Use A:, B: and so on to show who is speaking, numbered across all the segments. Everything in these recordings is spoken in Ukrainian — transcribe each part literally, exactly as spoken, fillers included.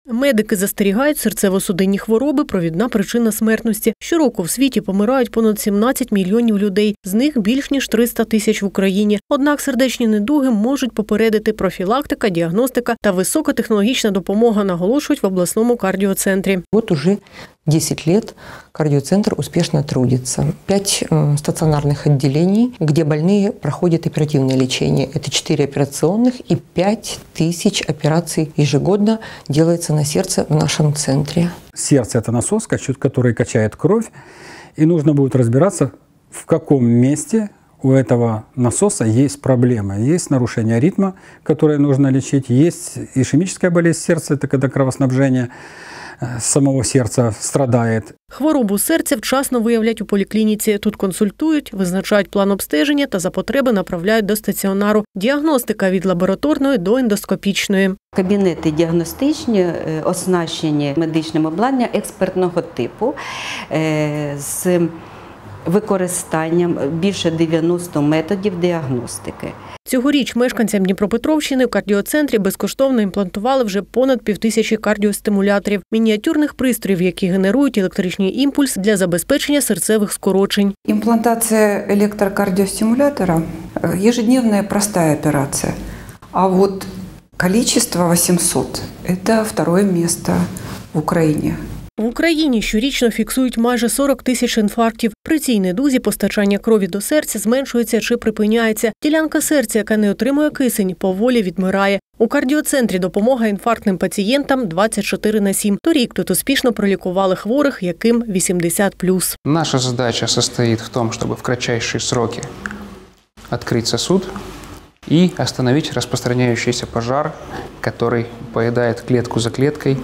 A: Медики застерігають, серцево-судинні хвороби – провідна причина смертності. Щороку в світі помирають понад сімнадцять мільйонів людей, з них більш ніж триста тисяч в Україні. Однак сердечні недуги можуть попередити профілактика, діагностика та високотехнологічна допомога, наголошують в обласному кардіоцентрі.
B: Вот уже десять лет кардиоцентр успешно трудится. Пять э, стационарных отделений, где больные проходят оперативное лечение. Это четыре операционных и пять тысяч операций ежегодно делается на сердце в нашем центре.
C: Сердце – это насос, который качает кровь, и нужно будет разбираться, в каком месте у этого насоса есть проблема. Есть нарушение ритма, которое нужно лечить, есть ишемическая болезнь сердца, это когда кровоснабжение самого серця страдає.
A: Хворобу серця вчасно виявлять у поліклініці. Тут консультують, визначають план обстеження та за потреби направляють до стаціонару. Діагностика від лабораторної до ендоскопічної.
D: Кабінети діагностичні оснащені медичним обладнанням експертного типу з використанням більше дев'яноста методів діагностики.
A: Цьогоріч мешканцям Дніпропетровщини в кардіоцентрі безкоштовно імплантували вже понад півтисячі кардіостимуляторів – мініатюрних пристроїв, які генерують електричний імпульс для забезпечення серцевих скорочень.
E: Имплантация электрокардиостимулятора – ежедневная простая операция. А вот количество восемьсот – это второе место в Украине.
A: В Україні щорічно фіксують майже сорок тисяч інфарктів. При цій недузі постачання крові до серця зменшується чи припиняється. Ділянка серця, яка не отримує кисень, поволі відмирає. У кардіоцентрі допомога інфарктним пацієнтам двадцять чотири на сім. Торік тут успішно пролікували хворих, яким вісімдесят плюс.
F: Наша задача состоит в том, чтобы в кратчайшие сроки открыть сосуд и остановить распространяющийся пожар, который поедает клетку за клеткой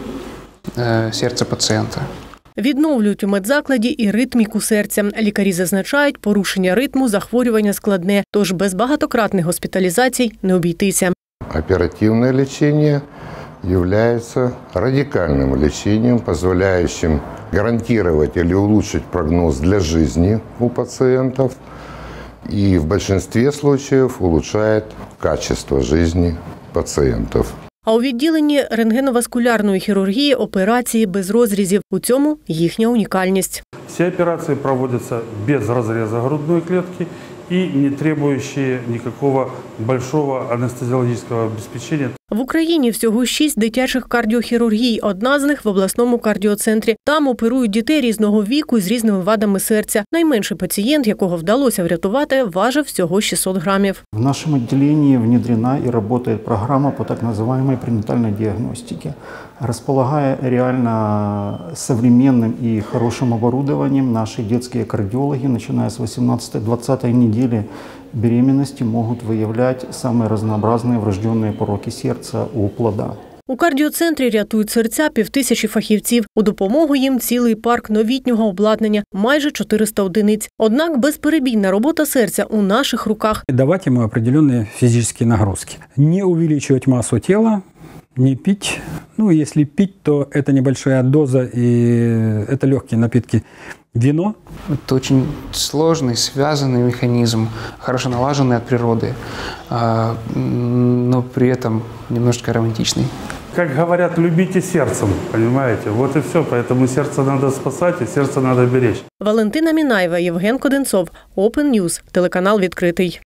F: серця пацієнта.
A: Відновлюють у медзакладі і ритміку серця. Лікарі зазначають, порушення ритму, захворювання складне, тож без багатократних госпіталізацій не обійтися.
G: Оперативное лечение является радикальным лечением, позволяющим гарантировать или улучшить прогноз для жизни у пациентов и в большинстве случаев улучшает качество жизни пациентов.
A: А у відділенні рентгеноваскулярної хірургії операції без розрізів. У цьому їхня унікальність.
H: Всі операції проводяться без розрізу грудної клітки і не требуючи ніякого великого анестезіологічного забезпечення.
A: В Україні всього шість дитячих кардіохірургій, одна з них в обласному кардіоцентрі. Там оперують дітей різного віку з різними вадами серця. Найменший пацієнт, якого вдалося врятувати, важив всього шістсот грамів.
I: В нашем отделении внедрена и работает программа по так называемой пренатальной диагностике. Располагая реально современным и хорошим оборудованием, наши детские кардиологи, начиная с восемнадцатой-двадцатой недели беременности, могут выявлять самые разнообразные врожденные пороки сердца у плода.
A: У кардіоцентрі рятують серця півтисячі фахівців. У допомогу їм цілий парк новітнього обладнання – майже чотириста одиниць. Однак безперебійна робота серця у наших руках.
C: Давать ему определенные физические нагрузки. Не увеличивать массу тела, не пить. Ну, если пить, то это небольшая доза, и это легкие напитки. Вино.
F: Это очень сложный, связанный механизм, хорошо налаженный от природы, но при этом немножко романтичный.
H: Как говорят, любите сердцем, понимаете? Вот и все. Поэтому сердце надо спасать, и сердце надо беречь.
A: Валентина Мінаєва, Євген Коденцов, Open News, телеканал «Відкритий».